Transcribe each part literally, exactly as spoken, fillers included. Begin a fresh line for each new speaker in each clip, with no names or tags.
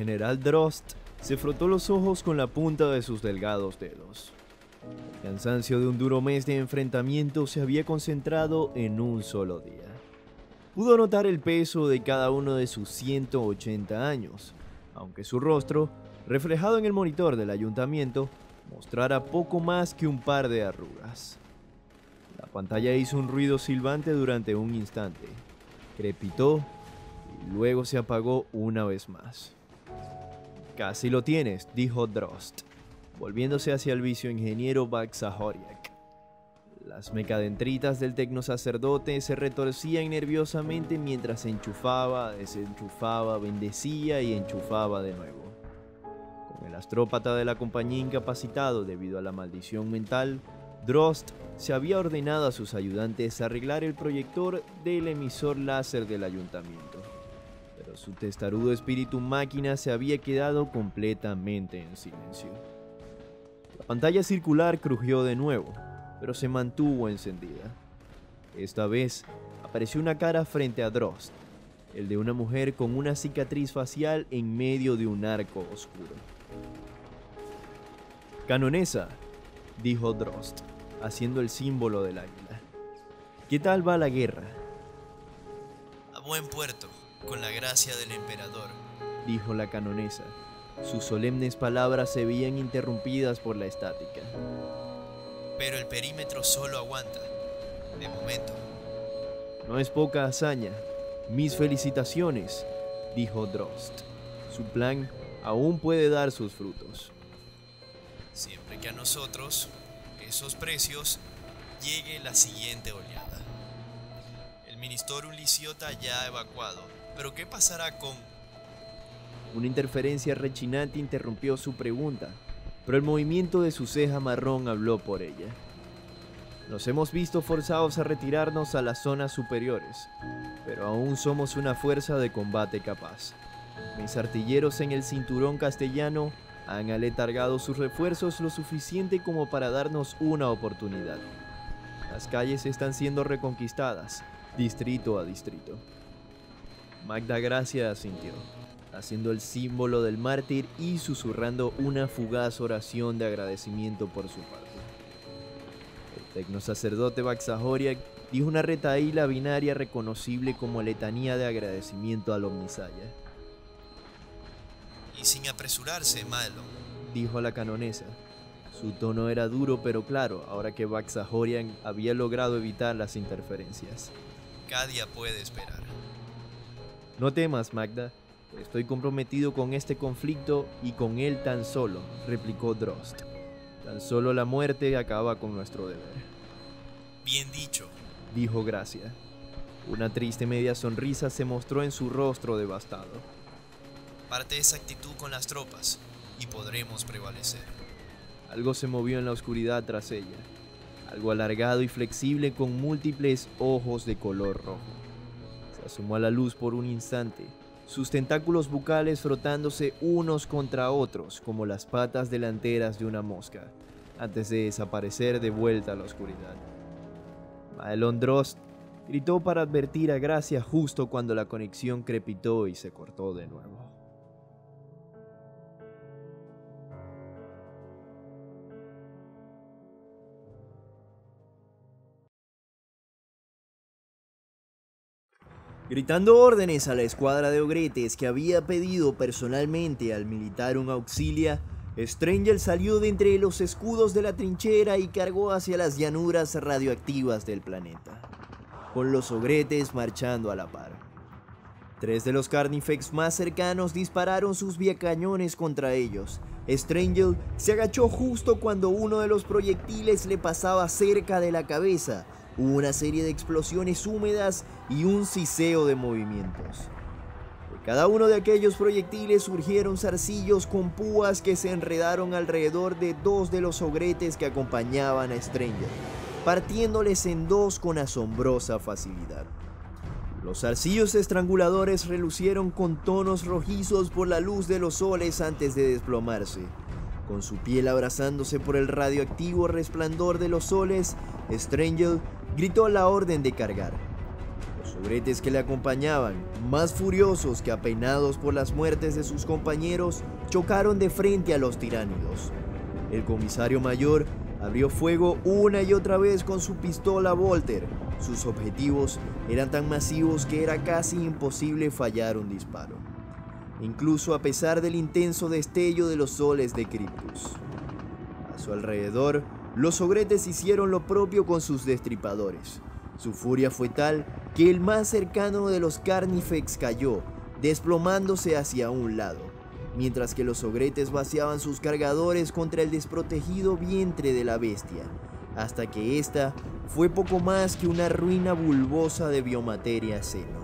general Drost se frotó los ojos con la punta de sus delgados dedos. El cansancio de un duro mes de enfrentamiento se había concentrado en un solo día. Pudo notar el peso de cada uno de sus ciento ochenta años, aunque su rostro, reflejado en el monitor del ayuntamiento, mostrara poco más que un par de arrugas. La pantalla hizo un ruido silbante durante un instante, crepitó y luego se apagó una vez más. «Casi lo tienes», dijo Drost, volviéndose hacia el viceingeniero Vaxahoriak. Las mecadendritas del tecnosacerdote se retorcían nerviosamente mientras enchufaba, desenchufaba, bendecía y enchufaba de nuevo. Con el astrópata de la compañía incapacitado debido a la maldición mental, Drost se había ordenado a sus ayudantes arreglar el proyector del emisor láser del ayuntamiento, pero su testarudo espíritu máquina se había quedado completamente en silencio. La pantalla circular crujió de nuevo, pero se mantuvo encendida. Esta vez apareció una cara frente a Drost, el de una mujer con una cicatriz facial en medio de un arco oscuro. «Canonesa», dijo Drost, haciendo el símbolo del águila. «¿Qué tal va la guerra?»
«A buen puerto, con la gracia del emperador»,
dijo la canonesa. Sus solemnes palabras se veían interrumpidas por la estática.
«Pero el perímetro solo aguanta, de momento».
«No es poca hazaña. Mis felicitaciones», dijo Drost. «Su plan aún puede dar sus frutos».
«Siempre que a nosotros, esos precios, llegue la siguiente oleada. El Ministorum Liciota ya ha evacuado, pero ¿qué pasará con...?»
Una interferencia rechinante interrumpió su pregunta, pero el movimiento de su ceja marrón habló por ella. «Nos hemos visto forzados a retirarnos a las zonas superiores, pero aún somos una fuerza de combate capaz. Mis artilleros en el cinturón castellano han aletargado sus refuerzos lo suficiente como para darnos una oportunidad. Las calles están siendo reconquistadas, distrito a distrito». Magda Gracia asintió, haciendo el símbolo del mártir y susurrando una fugaz oración de agradecimiento por su parte. El tecnosacerdote Vaxahoriak dijo una retahíla binaria reconocible como letanía de agradecimiento al Omnisaya.
«Y sin apresurarse, Maelon»,
dijo la canonesa. Su tono era duro pero claro, ahora que Vaxahoriak había logrado evitar las interferencias.
«Cadia puede esperar».
«No temas, Magda. Estoy comprometido con este conflicto y con él tan solo», replicó Drost. «Tan solo la muerte acaba con nuestro deber».
«Bien dicho»,
dijo Gracia. Una triste media sonrisa se mostró en su rostro devastado.
«Parte esa actitud con las tropas y podremos prevalecer».
Algo se movió en la oscuridad tras ella, algo alargado y flexible con múltiples ojos de color rojo. Se asomó a la luz por un instante, sus tentáculos bucales frotándose unos contra otros como las patas delanteras de una mosca, antes de desaparecer de vuelta a la oscuridad. Maelon Drost gritó para advertir a Gracia justo cuando la conexión crepitó y se cortó de nuevo. Gritando órdenes a la escuadra de ogretes que había pedido personalmente al Militarum Auxilia, Stranger salió de entre los escudos de la trinchera y cargó hacia las llanuras radioactivas del planeta, con los ogretes marchando a la par. Tres de los Carnifex más cercanos dispararon sus viacañones contra ellos. Stranger se agachó justo cuando uno de los proyectiles le pasaba cerca de la cabeza. Hubo una serie de explosiones húmedas y un siseo de movimientos. De cada uno de aquellos proyectiles surgieron zarcillos con púas que se enredaron alrededor de dos de los ogretes que acompañaban a Stranger, partiéndoles en dos con asombrosa facilidad. Los zarcillos estranguladores relucieron con tonos rojizos por la luz de los soles antes de desplomarse. Con su piel abrazándose por el radioactivo resplandor de los soles, Stranger gritó la orden de cargar. Los sobretes que le acompañaban, más furiosos que apenados por las muertes de sus compañeros, chocaron de frente a los tiránidos. El comisario mayor abrió fuego una y otra vez con su pistola Walther. Sus objetivos eran tan masivos que era casi imposible fallar un disparo, incluso a pesar del intenso destello de los soles de Cryptus. A su alrededor, los ogretes hicieron lo propio con sus destripadores. Su furia fue tal que el más cercano de los Carnifex cayó, desplomándose hacia un lado, mientras que los ogretes vaciaban sus cargadores contra el desprotegido vientre de la bestia, hasta que ésta fue poco más que una ruina bulbosa de biomateria seno.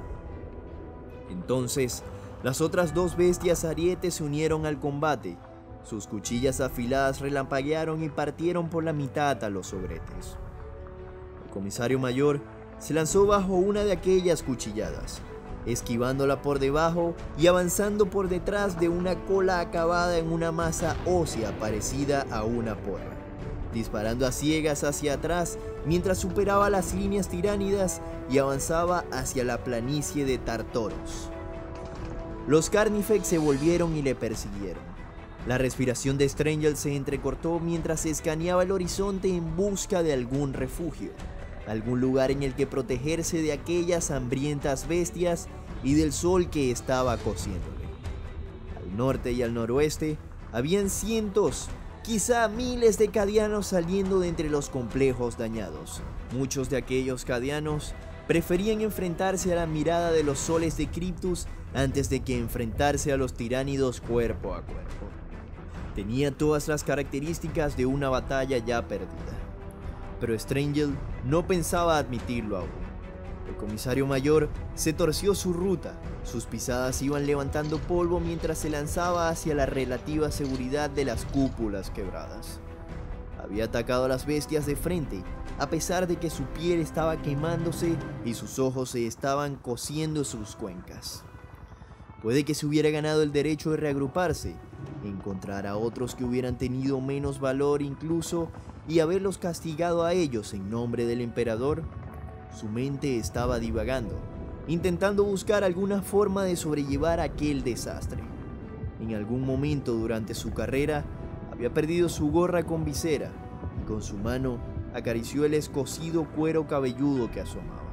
Entonces, las otras dos bestias arietes se unieron al combate. Sus cuchillas afiladas relampaguearon y partieron por la mitad a los ogretes. El comisario mayor se lanzó bajo una de aquellas cuchilladas, esquivándola por debajo y avanzando por detrás de una cola acabada en una masa ósea parecida a una porra, disparando a ciegas hacia atrás mientras superaba las líneas tiránidas y avanzaba hacia la planicie de Tartoros. Los Carnifex se volvieron y le persiguieron. La respiración de Strangel se entrecortó mientras escaneaba el horizonte en busca de algún refugio, algún lugar en el que protegerse de aquellas hambrientas bestias y del sol que estaba cociéndole. Al norte y al noroeste habían cientos, quizá miles de cadianos saliendo de entre los complejos dañados. Muchos de aquellos cadianos preferían enfrentarse a la mirada de los soles de Cryptus antes de que enfrentarse a los tiránidos cuerpo a cuerpo. Tenía todas las características de una batalla ya perdida, pero Strangel no pensaba admitirlo aún. El comisario mayor se torció su ruta, sus pisadas iban levantando polvo mientras se lanzaba hacia la relativa seguridad de las cúpulas quebradas. Había atacado a las bestias de frente, a pesar de que su piel estaba quemándose y sus ojos se estaban cociendo sus cuencas. Puede que se hubiera ganado el derecho de reagruparse, encontrar a otros que hubieran tenido menos valor incluso y haberlos castigado a ellos en nombre del emperador. Su mente estaba divagando, intentando buscar alguna forma de sobrellevar aquel desastre. En algún momento durante su carrera había perdido su gorra con visera y con su mano acarició el escocido cuero cabelludo que asomaba.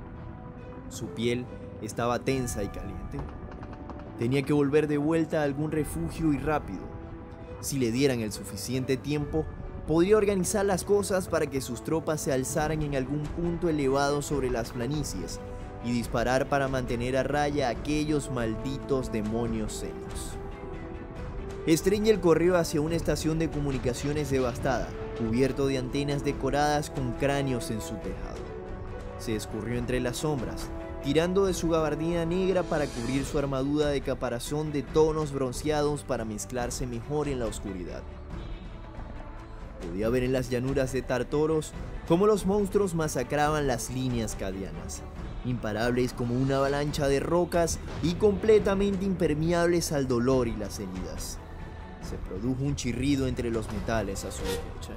Su piel estaba tensa y caliente. Tenía que volver de vuelta a algún refugio y rápido. Si le dieran el suficiente tiempo, podría organizar las cosas para que sus tropas se alzaran en algún punto elevado sobre las planicies y disparar para mantener a raya a aquellos malditos demonios senos. Strangel corrió hacia una estación de comunicaciones devastada, cubierto de antenas decoradas con cráneos en su tejado. Se escurrió entre las sombras, tirando de su gabardina negra para cubrir su armadura de caparazón de tonos bronceados para mezclarse mejor en la oscuridad. Podía ver en las llanuras de Tartoros cómo los monstruos masacraban las líneas cadianas, imparables como una avalancha de rocas y completamente impermeables al dolor y las heridas. Se produjo un chirrido entre los metales a su derecha.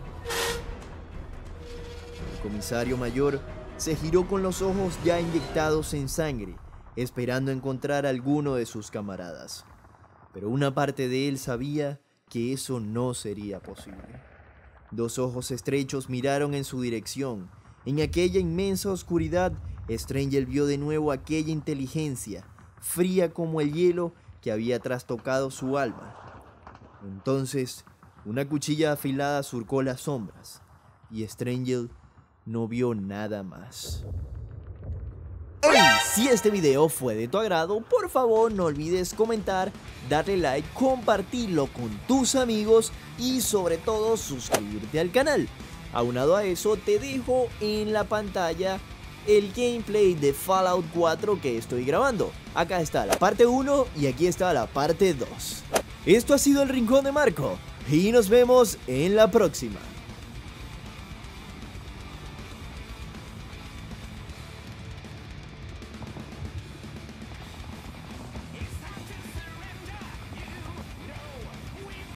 El comisario mayor se giró con los ojos ya inyectados en sangre, esperando encontrar a alguno de sus camaradas. Pero una parte de él sabía que eso no sería posible. Dos ojos estrechos miraron en su dirección. En aquella inmensa oscuridad, Strangel vio de nuevo aquella inteligencia, fría como el hielo, que había trastocado su alma. Entonces, una cuchilla afilada surcó las sombras, y Strangel no vio nada más. ¡Hey! Si este video fue de tu agrado, por favor no olvides comentar, darle like, compartirlo con tus amigos y sobre todo suscribirte al canal. Aunado a eso, te dejo en la pantalla el gameplay de Fallout cuatro que estoy grabando. Acá está la parte uno y aquí está la parte dos. Esto ha sido El Rincón de Marco y nos vemos en la próxima.